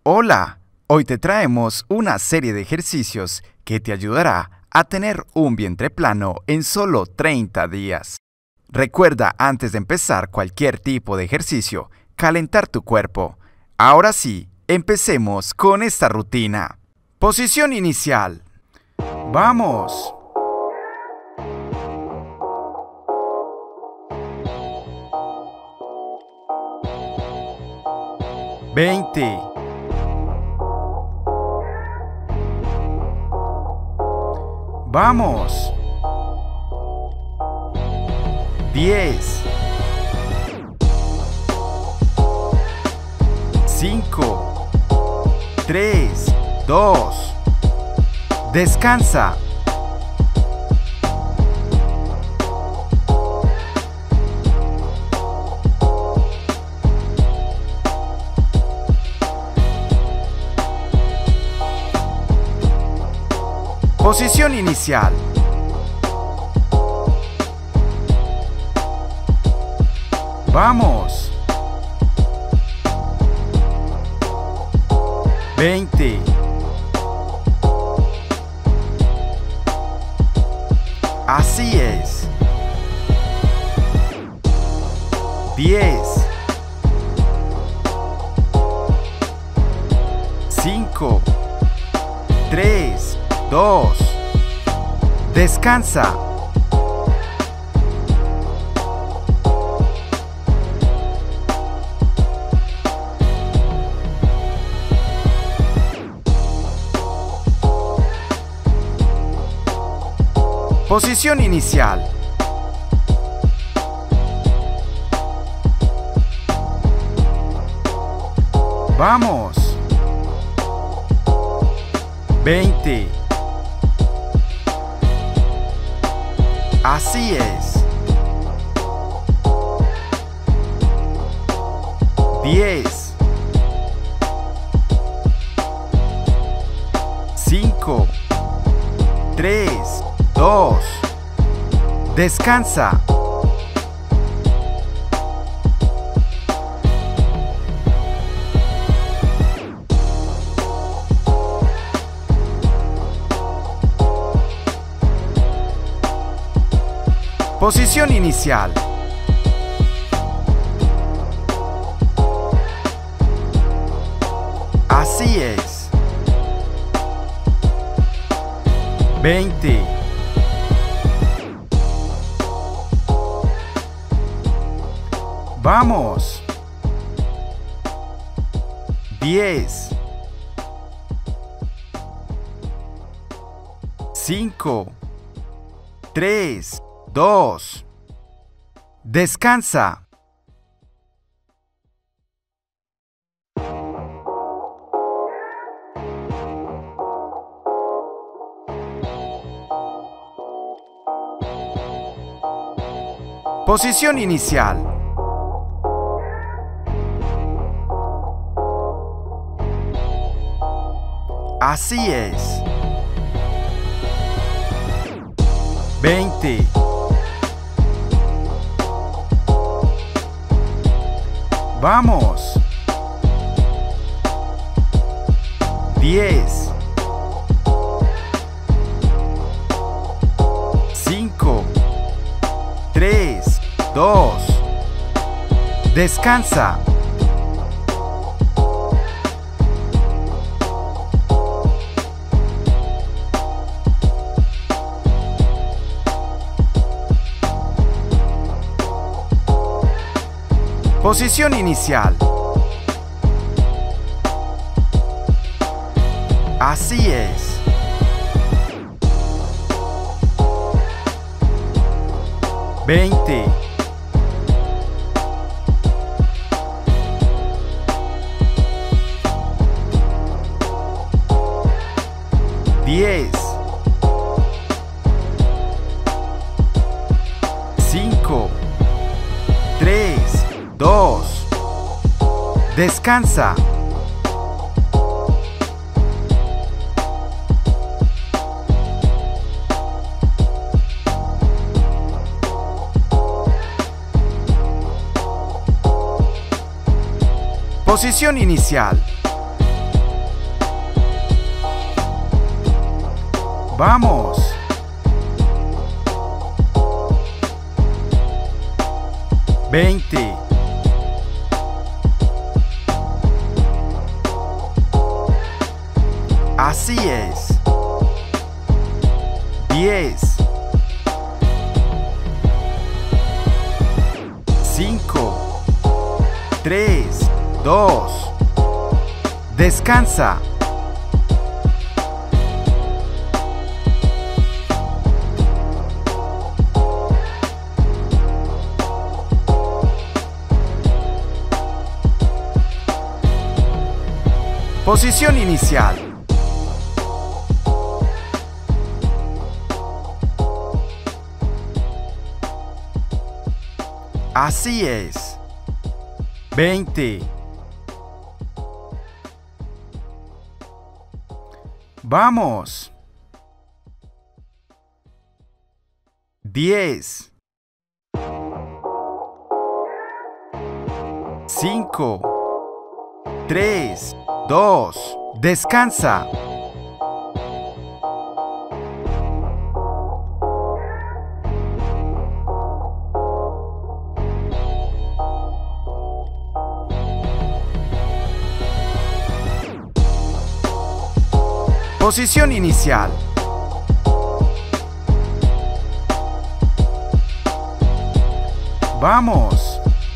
Hola, hoy te traemos una serie de ejercicios que te ayudará a tener un vientre plano en solo 30 días. Recuerda antes de empezar cualquier tipo de ejercicio, calentar tu cuerpo. Ahora sí, empecemos con esta rutina. Posición inicial. ¡Vamos! ¡20! ¡Vamos! 10, 5, 3, 2, descansa. Posición inicial. ¡Vamos! 20. Así es. 10. 5. 3, 2. Descansa. Posición inicial. ¡Vamos! 20. Así es. 10. 5. 3, 2. Descansa. Posición inicial. Así es. 20. ¡Vamos! 10. 5. 3, 2. Descansa. Posición inicial. Así es. 20. ¡Vamos! 10. 5. 3, 2. Descansa. Posición inicial. Así es. 20. 10. 5. 3, 2. Descansa. Posición inicial. ¡Vamos! 20. Así es. 10. 5, 3, 2. Descansa. Posición inicial. Así es. 20. Vamos. 10. 5, 3, 2. Descansa. Posición inicial. Vamos.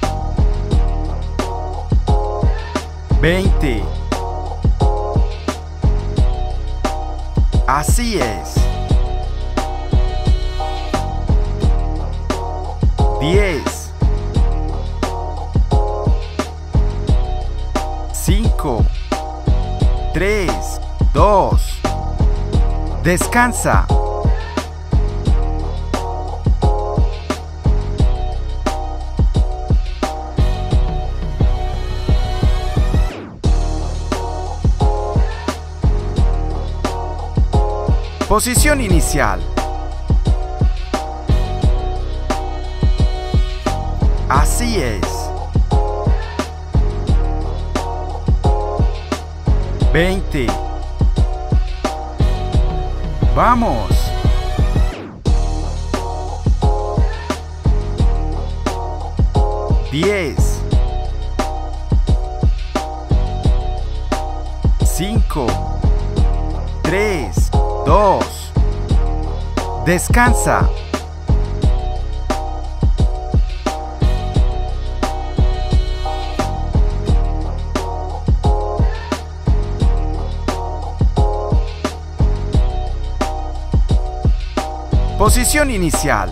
20. Así es. 10. 5, 3, 2. Descansa. Posición inicial. Así es. 20. Vamos. 10. 5, 3, 2. Descansa. Posición inicial.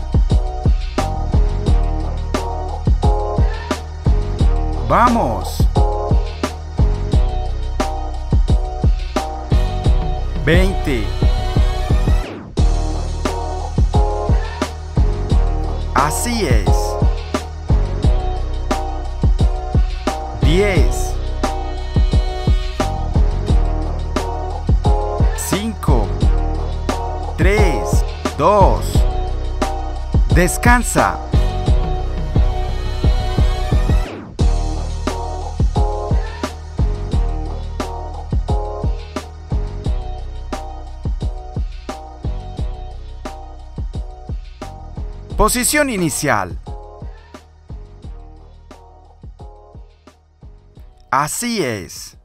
Vamos. 20. Así es. 10. 5, 3, 2. Descansa. Posición inicial. Así es.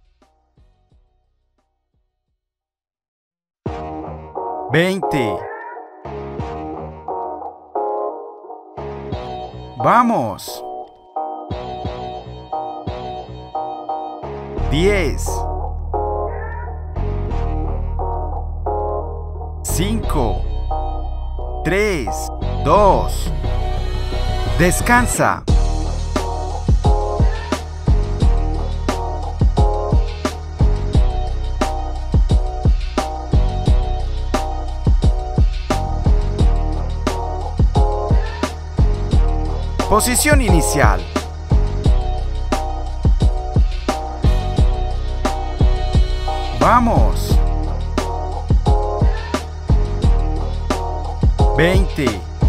20. Vamos. 10. 5, 3, 2. Descansa. Posición inicial. Vamos. 20.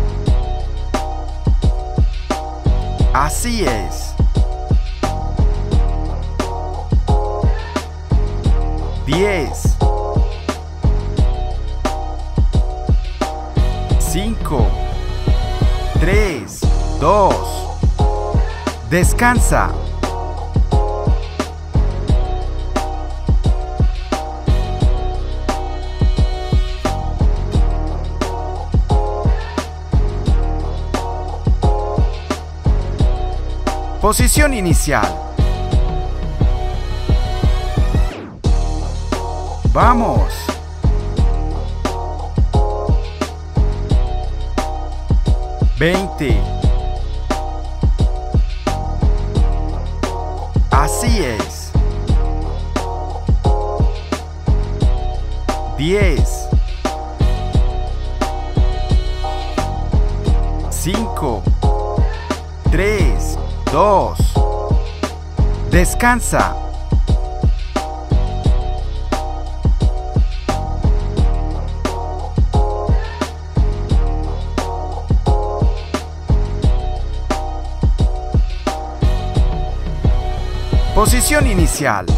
Así es. 10. 5, 3, 2. Descansa. Posición inicial. Vamos. Veinte. Así es. 10. 5, 3, 2. Descansa. Posición inicial.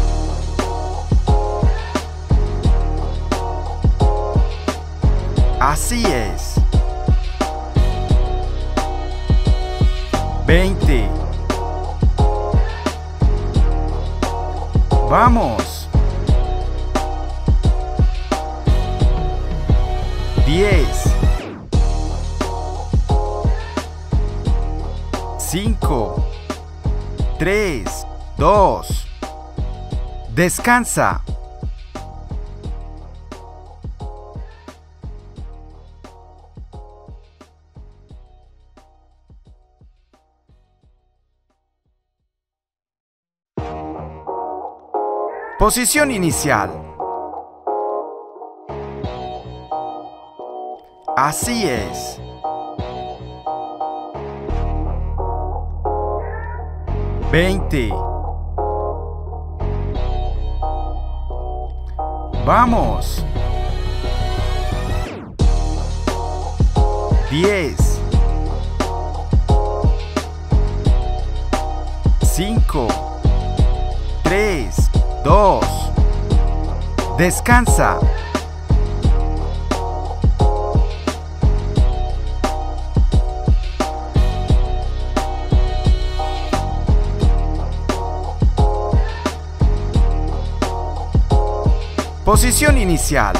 Así es. 20. Vamos. 10. 5, 3, 2. Descansa. Posición inicial. Así es. 20. Vamos. 10. 5, 3, 2. Descansa. Posición inicial.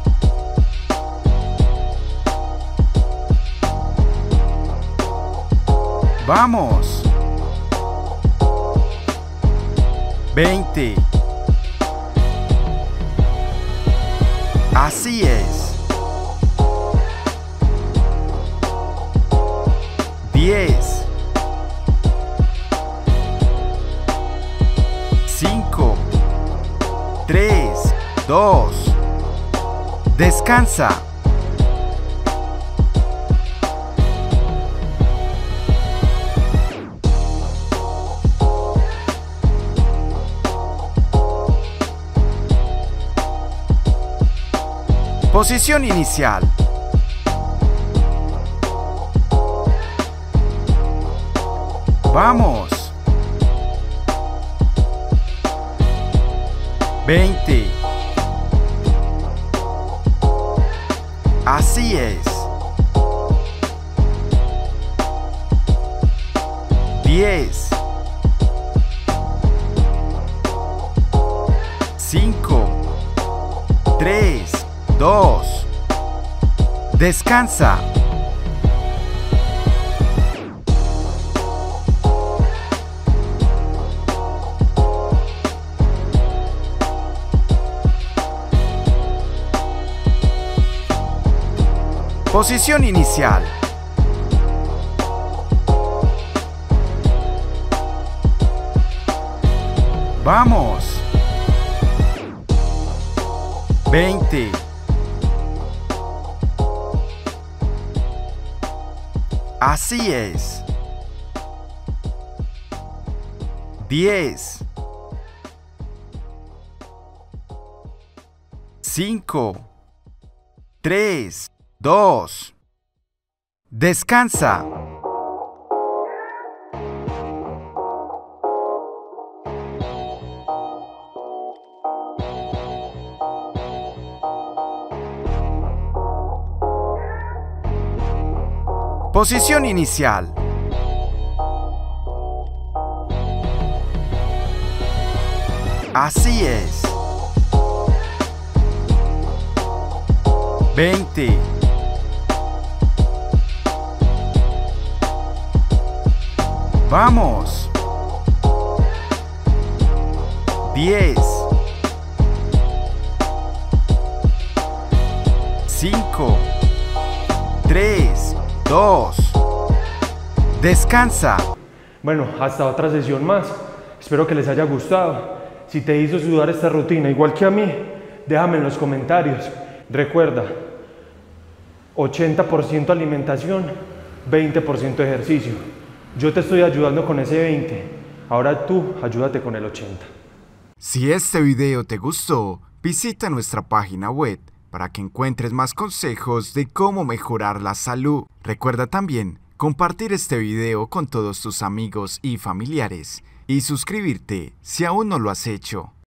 Vamos. 20. Así es. 10. 5, 3, 2. Descansa. Posición inicial. Vamos. 20. Así es. 10. 5, 3, 2. Descansa. Posición inicial. Vamos. 20. Así es. 10. 5, 3, 2. Descansa. Posición inicial. Así es. 20. Vamos. 10. 5. 3. 2. Descansa. Bueno, hasta otra sesión más. Espero que les haya gustado. Si te hizo sudar esta rutina igual que a mí, déjame en los comentarios. Recuerda, 80% alimentación, 20% ejercicio. Yo te estoy ayudando con ese 20. Ahora tú ayúdate con el 80. Si este video te gustó, visita nuestra página web para que encuentres más consejos de cómo mejorar la salud. Recuerda también compartir este video con todos tus amigos y familiares y suscribirte si aún no lo has hecho.